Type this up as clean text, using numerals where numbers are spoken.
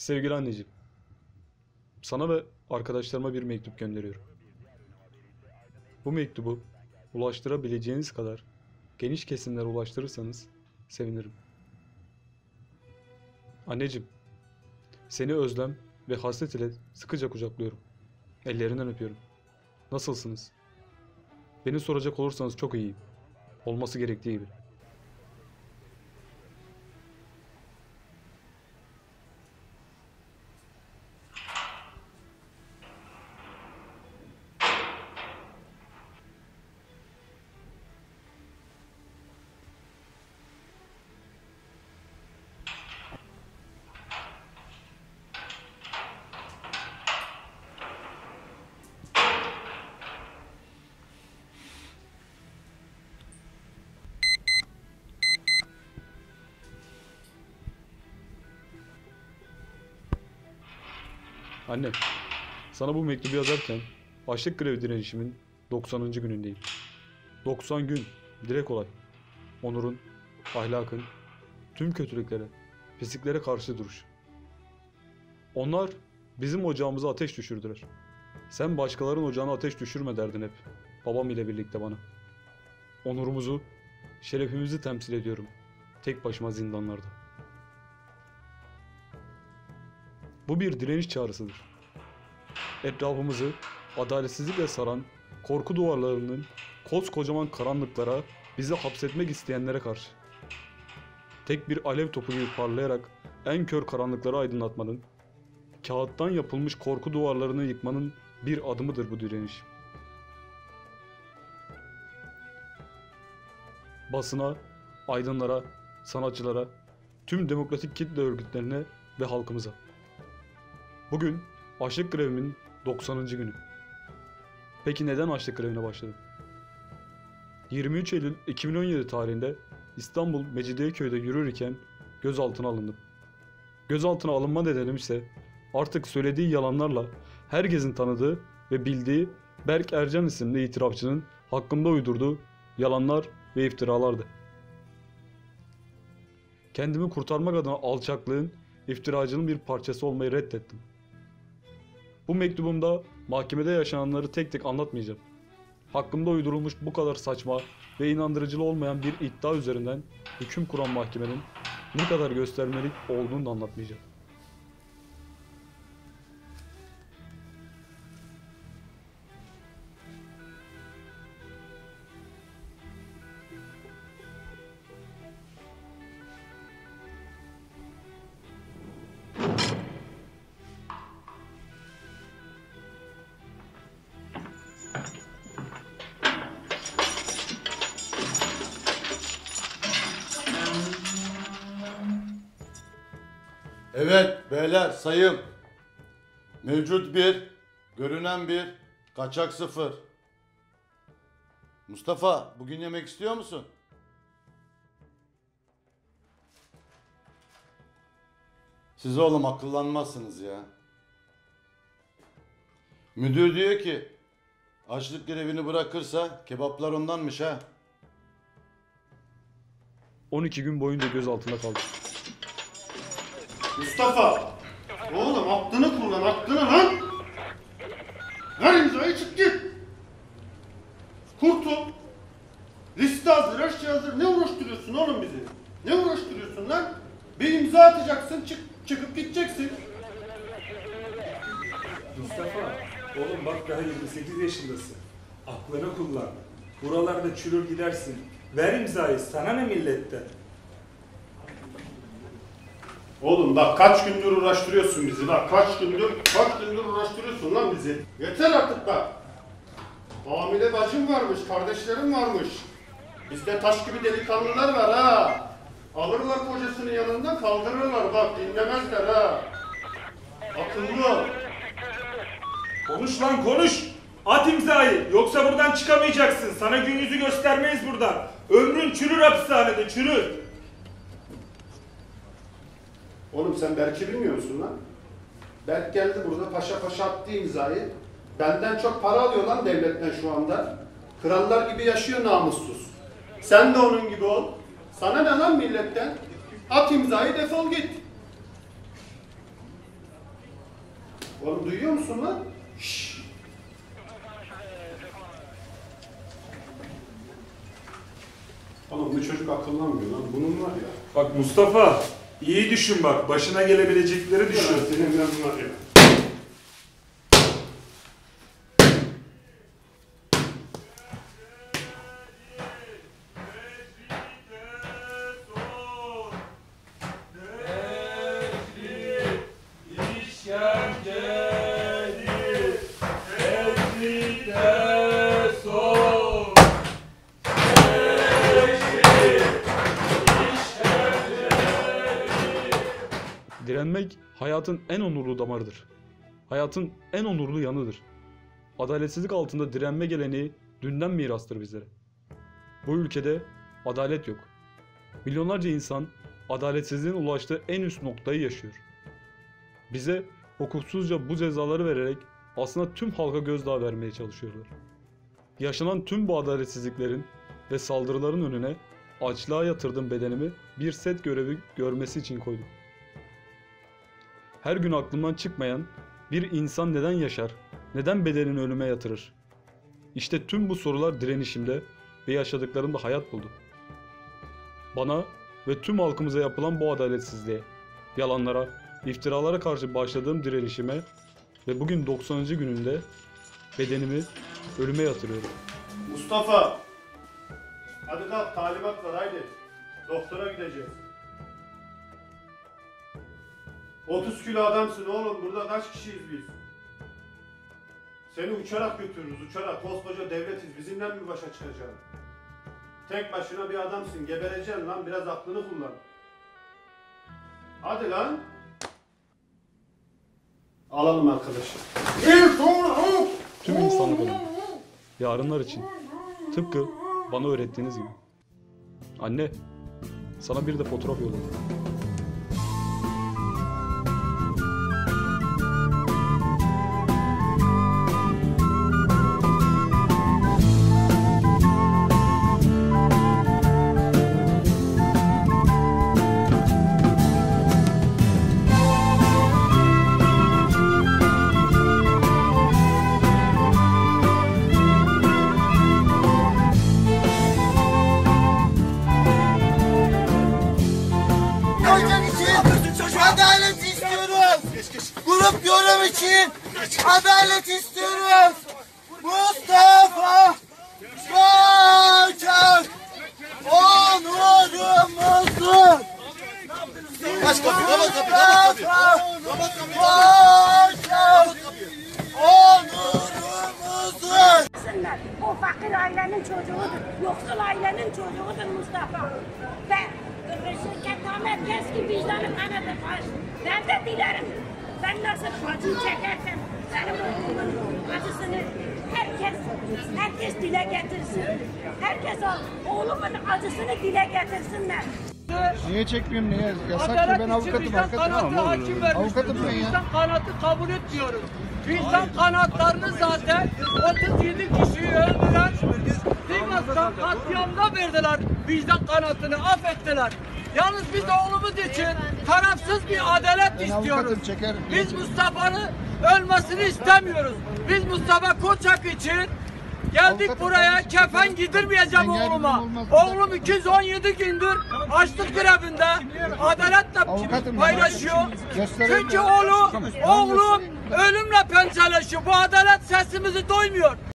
Sevgili anneciğim, sana ve arkadaşlarıma bir mektup gönderiyorum. Bu mektubu ulaştırabileceğiniz kadar geniş kesimlere ulaştırırsanız sevinirim. Anneciğim, seni özlem ve hasret ile sıkıca kucaklıyorum. Ellerinden öpüyorum. Nasılsınız? Beni soracak olursanız çok iyiyim. Olması gerektiği gibi. Anne, sana bu mektubu yazarken açlık grevi direnişimin 90. günündeyim. 90 gün, direkt kolay. Onurun, ahlakın, tüm kötülüklere, pisliklere karşı duruş. Onlar bizim ocağımıza ateş düşürdüler. Sen başkalarının ocağına ateş düşürme derdin hep. Babam ile birlikte bana. Onurumuzu, şerefimizi temsil ediyorum. Tek başıma zindanlarda. Bu bir direniş çağrısıdır. Etrafımızı adaletsizlikle saran korku duvarlarının koskocaman karanlıklara bizi hapsetmek isteyenlere karşı. Tek bir alev topu gibi parlayarak en kör karanlıkları aydınlatmanın, kağıttan yapılmış korku duvarlarını yıkmanın bir adımıdır bu direniş. Basına, aydınlara, sanatçılara, tüm demokratik kitle örgütlerine ve halkımıza. Bugün açlık grevimin 90. günü. Peki neden açlık grevine başladım? 23 Eylül 2017 tarihinde İstanbul Mecidiyeköy'de yürürken gözaltına alındım. Gözaltına alınma nedenim ise artık söylediği yalanlarla herkesin tanıdığı ve bildiği Berk Ercan isimli itirafçının hakkında uydurduğu yalanlar ve iftiralardı. Kendimi kurtarmak adına alçaklığın, iftiracının bir parçası olmayı reddettim. Bu mektubumda mahkemede yaşananları tek tek anlatmayacağım. Hakkımda uydurulmuş bu kadar saçma ve inandırıcı olmayan bir iddia üzerinden hüküm kuran mahkemenin ne kadar göstermelik olduğunu da anlatmayacağım. Evet beyler sayım. Mevcut 1, görünen 1, kaçak 0. Mustafa bugün yemek istiyor musun? Siz oğlum akıllanmazsınız ya. Müdür diyor ki açlık grevini bırakırsa kebaplar ondanmış ha. 12 gün boyunca gözaltında kaldım. Mustafa! Oğlum aklını kullan, aklını lan! Ver imzayı çık git! Kurtul! Liste hazır, her şey hazır. Ne uğraştırıyorsun oğlum bizi? Ne uğraştırıyorsun lan? Bir imza atacaksın, çıkıp gideceksin. Mustafa, oğlum bak daha 28 yaşındasın. Aklını kullan. Buralarda çürür gidersin. Ver imzayı, sana ne milletten? Oğlum bak kaç gündür uğraştırıyorsun bizi bak kaç gündür uğraştırıyorsun lan bizi. Yeter artık bak. Hamile bacım varmış, kardeşlerim varmış. Bizde taş gibi delikanlılar var ha. Alırlar kocasının yanından kaldırırlar bak dinlemezler ha. Akıllı ol. Konuş lan konuş! At imzayı, yoksa buradan çıkamayacaksın. Sana gün yüzü göstermeyiz buradan. Ömrün çürür hapishanede, çürür. Oğlum sen Berk'i bilmiyor musun lan? Berk geldi burada paşa paşa attı imzayı. Benden çok para alıyor lan devletten şu anda. Krallar gibi yaşıyor namussuz. Sen de onun gibi ol. Sana ne lan milletten? At imzayı defol git. Oğlum duyuyor musun lan? Şşş. Oğlum bu çocuk akıllanmıyor lan. Bunun var ya. Bak Mustafa, iyi düşün bak. Başına gelebilecekleri düşün. Senin biraz var ya. Direnmek hayatın en onurlu damarıdır. Hayatın en onurlu yanıdır. Adaletsizlik altında direnme geleneği dünden mirastır bizlere. Bu ülkede adalet yok. Milyonlarca insan adaletsizliğin ulaştığı en üst noktayı yaşıyor. Bize hukuksuzca bu cezaları vererek aslında tüm halka gözdağı vermeye çalışıyorlar. Yaşanan tüm bu adaletsizliklerin ve saldırıların önüne açlığa yatırdığım bedenimi bir set görevi görmesi için koydum. Her gün aklımdan çıkmayan bir insan neden yaşar, neden bedenini ölüme yatırır? İşte tüm bu sorular direnişimde ve yaşadıklarımda hayat buldu. Bana ve tüm halkımıza yapılan bu adaletsizliğe, yalanlara, iftiralara karşı başladığım direnişime ve bugün 90. gününde bedenimi ölüme yatırıyorum. Mustafa! Hadi kalk, talimat var haydi. Doktora gideceğiz. 30 kilo adamsın oğlum, burada kaç kişiyiz biz? Seni uçarak götürürüz, uçarak. Koskoca devletiz, bizimle mi başa çıkacaksın? Tek başına bir adamsın, gebereceksin lan, biraz aklını kullan. Hadi lan! Alalım arkadaşlar. Tüm insanlık adına, yarınlar için, tıpkı bana öğrettiğiniz gibi. Anne, sana bir de fotoğraf yolladım. Hocam için adalet istiyoruz. Grup yorum için adalet istiyoruz. Mustafa Koçak onurumuzdur. Kaç kapı, kapat kapı, kapat kapı. Koçak onurumuzdur. O fakir ailenin çocuğudur, yoksul ailenin çocuğudur Mustafa. Ve şirket herkes ki vicdanı kanadır. Ben de dilerim, ben nasıl acı çekersem benim oğlumun acısını herkes dile getirsin. Herkes oğlumun acısını dile getirsinler. Niye çekmiyorum niye? Yasak ki ben avukatım arkadaşım. Avukatım ben ya. Vicdan kanatı kabul etmiyoruz. Vicdan kanatlarını zaten 37 kişiyi öldüren Sivas'tan katliamda verdiler. Vicdan kanatını affettiler. Yalnız biz oğlumuz için tarafsız bir adalet istiyoruz. avukatım, çekerim. Biz Mustafa'nın ölmesini istemiyoruz. Biz Mustafa Koçak için geldik Avukatım, buraya, kardeşim, kefen giydirmeyeceğim ben geldim, oğluma. olmaz. Oğlum 217 gündür açlık grevinde adaletle Avukatım, paylaşıyor. gösterelim Çünkü ya. oğlum ölümle pençeleşiyor. Bu adalet sesimizi doymuyor.